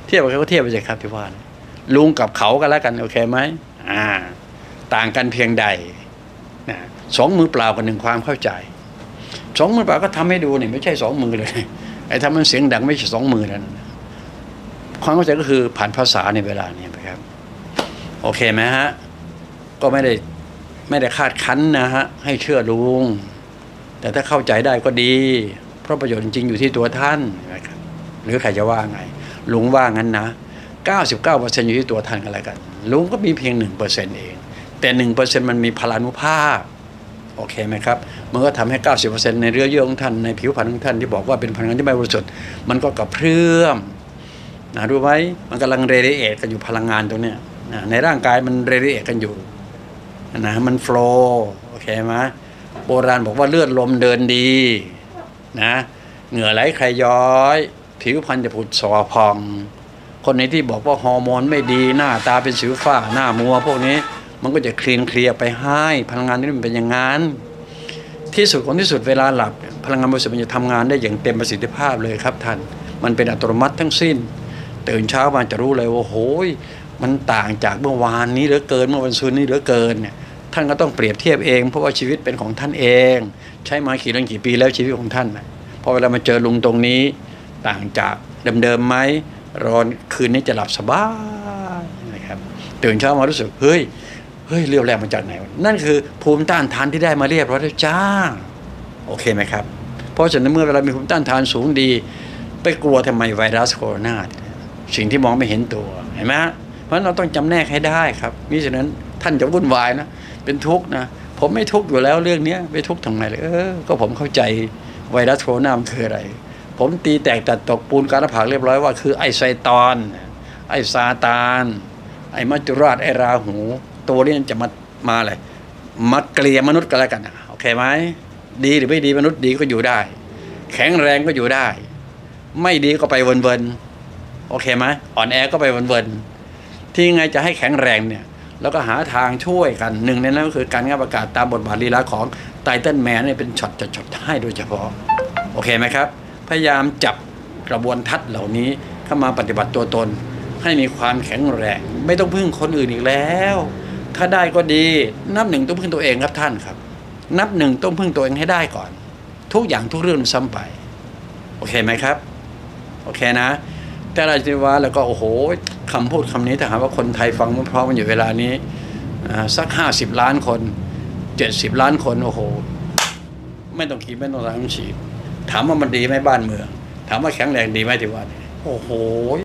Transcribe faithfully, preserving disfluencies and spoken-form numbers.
เทียบกับเขาก็เทียบไปเลยครับที่ว่าลุงกับเขากันแล้วกันโอเคไหมอ่าต่างกันเพียงใดนะสองมือเปล่ากับหนึ่งความเข้าใจสองมือเปล่าก็ทำให้ดูเนี่ยไม่ใช่สองมือเลยไอ้ทำมันเสียงดังไม่ใช่สองมือนั่นความเข้าใจก็คือผ่านภาษาในเวลานี้นะครับโอเคไหมฮะก็ไม่ได้ไม่ได้คาดคั้นนะฮะให้เชื่อลุงแต่ถ้าเข้าใจได้ก็ดีเพราะประโยชน์จริงๆอยู่ที่ตัวท่านนะครับหรือใครจะว่าไงลุงว่างั้นนะเก้าสิบเก้าเปอร์เซ็นต์อยู่ที่ตัวท่านกันอะไรกันลุงก็มีเพียงหนึ่งเปอร์เซ็นต์เองแต่หนึ่งเปอร์เซ็นต์มันมีพลานุภาพโอเคไหมครับมันก็ทำให้เก้าสิบเปอร์เซ็นต์ในเนื้อเยื่อของท่านในผิวพรรณของท่านที่บอกว่าเป็นพลังงานที่ไม่บริสุทธิ์มันก็กระเพื่อมนะรู้ไหมมันกำลังเรดิเอทกันอยู่พลังงานตรงเนี้ยนะในร่างกายมันเรดิเอทกันอยู่นะมันโฟลว์โอเคไหมโบราณบอกว่าเลือดลมเดินดีนะเหงื่อไหลใครย้อยผิวพรรณจะผุดสอพองคนไหนที่บอกว่าฮอร์โมนไม่ดีหน้าตาเป็นสิวฝ้าหน้ามัวพวกนี้มันก็จะคลีนเคลียร์ไปให้พลังงานนี้มันเป็นอย่างนั้นที่สุดของที่สุดเวลาหลับพลังงานบริสุทธิ์มันจะทำงานได้อย่างเต็มประสิทธิภาพเลยครับท่านมันเป็นอัตโนมัติทั้งสิ้นตื่นเช้ามาจะรู้เลยว่าโอ้ยมันต่างจากเมื่อวานนี้เหลือเกินเมื่อวันศุกร์นี้เหลือเกินเนี่ยท่านก็ต้องเปรียบเทียบเองเพราะว่าชีวิตเป็นของท่านเองใช้มากี่เรื่องกี่ปีแล้วชีวิตของท่านนะพอเวลามาเจอลุงตรงนี้ต่างจากเดิมๆไหมรอนคืนนี้จะหลับสบายนะครับตื่นเช้ามารู้สึกเฮ้ยเฮ้ยเรียวแรงมาจากไหนนั่นคือภูมิต้านทานที่ได้มาเรียบร้อยแล้วจ้าโอเคไหมครับเพราะฉะนั้นเมื่อเวลามีภูมิต้านทานสูงดีไปกลัวทำไมไวรัสโคโรนาสิ่งที่มองไม่เห็นตัวเห็นไหมเพราะเราต้องจำแนกให้ได้ครับมิฉะนั้นท่านจะวุ่นวายนะเป็นทุกข์นะผมไม่ทุกข์อยู่แล้วเรื่องนี้ไม่ทุกข์ทำไมเลยเออก็ผมเข้าใจไวรัสโคโรนามันคืออะไรผมตีแตกตัดตกปูนการผักเรียบร้อยว่าคือไอไซตอนไอซาตานไอมัจจุราชไอราหูตัวนี้จะมามาอะไรมาเกลียมนุษย์กันแล้วกันโอเคไหมดีหรือไม่ดีมนุษย์ดีก็อยู่ได้แข็งแรงก็อยู่ได้ไม่ดีก็ไปวนๆโอเคไหมอ่อนแอก็ไปวนๆที่ไงจะให้แข็งแรงเนี่ยแล้วก็หาทางช่วยกันหนึ่งในนั้นก็คือการงับอากาศตามบทบาทลีลาของไททันแมนเนี่ยเป็นช็อตช็อตให้โดยเฉพาะโอเคไหมครับพยายามจับกระบวนทัศน์เหล่านี้เข้ามาปฏิบัติตัวตนให้มีความแข็งแรงไม่ต้องพึ่งคนอื่นอีกแล้วถ้าได้ก็ดีนับหนึ่งต้องพึ่งตัวเองครับท่านครับนับหนึ่งต้องพึ่งตัวเองให้ได้ก่อนทุกอย่างทุกเรื่องซ้ำไปโอเคไหมครับโอเคนะแต่ราชวาแล้วก็โอ้โหคำพูดคำนี้ถ้าหากว่าคนไทยฟังพร้อมกันอยู่เวลานี้สักห้าสิบล้านคนเจ็ดสิบล้านคนโอ้โหไม่ต้องคิดไม่ต้องล้างฉีดถามว่ามันดีไหมบ้านเมืองถามว่าแข็งแรงดีไหมที่ว่าโอ้โห